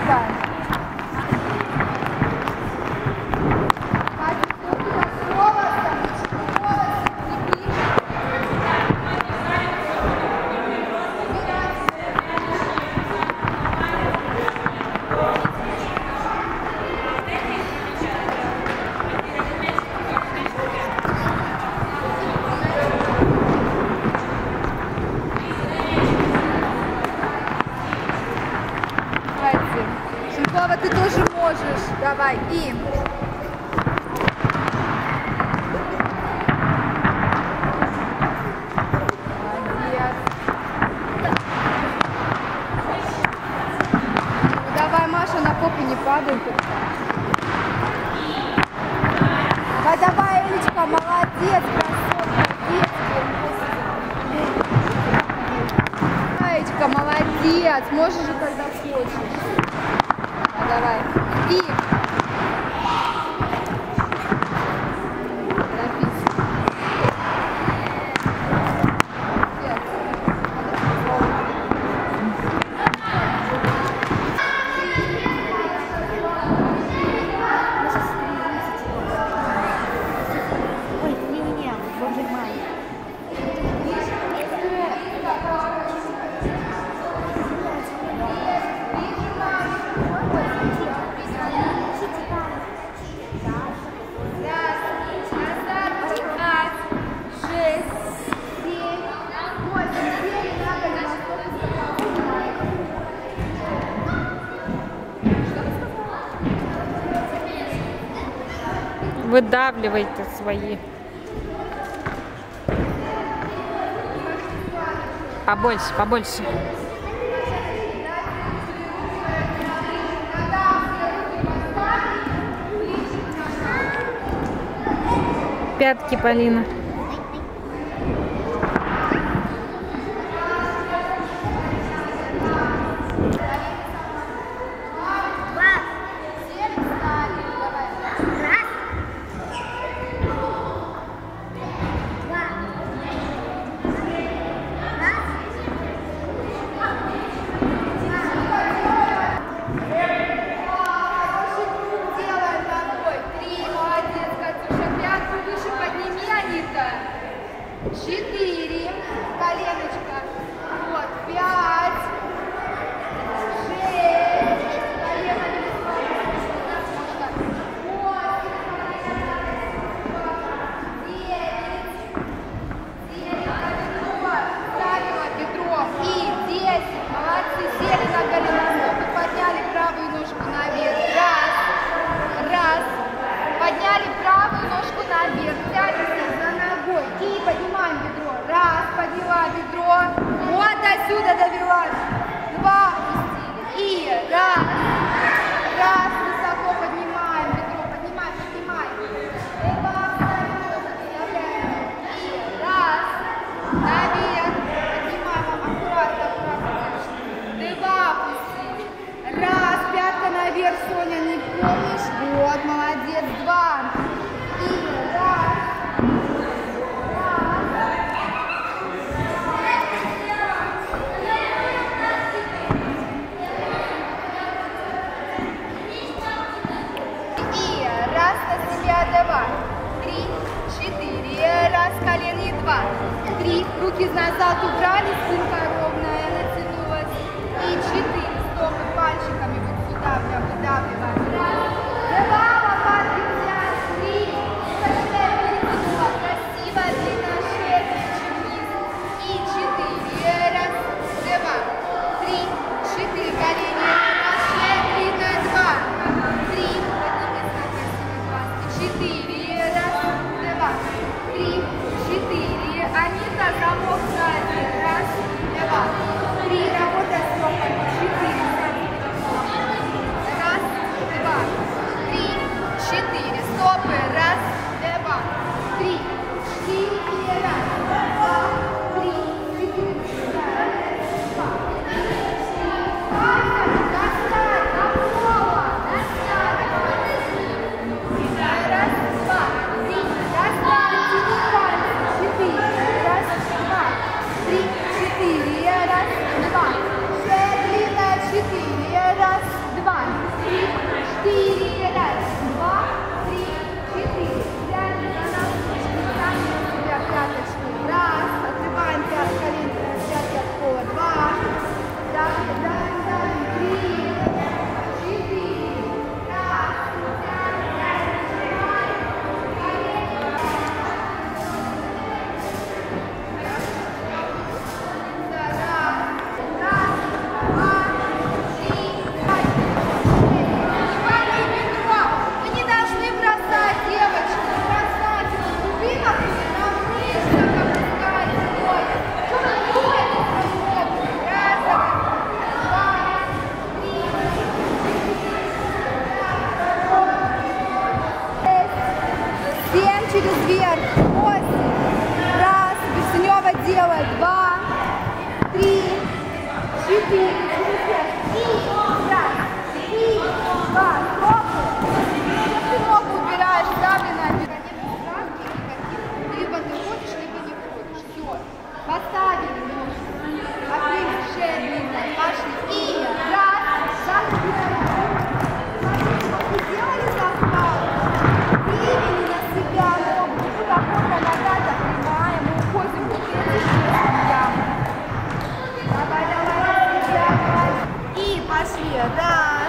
Давай. Шелкова, ты тоже можешь. Давай, и... Молодец. Ну, давай, Маша, на попу не падай. Давай, давай, Элечка, молодец, красотка, Элечка, молодец. Можешь же, когда хочешь. Давай. И... Выдавливайте свои. Побольше, побольше. Пятки, Полина. Четыре, коленочка, вот, 5, 6, колено лицо, 8, 9, ставила бедро, и 10, молодцы, сели на голеностоп, подняли правую ножку наверх, раз, подняли правую ножку наверх, тянемся за ногой и поднимаем бедро. Раз, подняла бедро, вот отсюда довела. 2, и раз, высоко поднимаем бедро, поднимаем. 2, вставляем, и раз, наверх, поднимаем, аккуратно. 2, опустили. Раз, пятка наверх, Соня, не помнишь? Вот, молодец. 2, и раз. Два, 3, 4, раз, колени, 2, 3, руки назад убрали, спинка ровная, натянулась, и 4, стопы пальчиками вот сюда прям выдавливаем, 2, лопатки взять, 3, шея перетянула, красивая длина шеи, плечи вниз, и 4, раз, 2, 3, 4, колени, раз, шея длинная, 2, 3, 4, раз, 2, 3, 4, Анита, замок сзади, раз, пошли. Раз,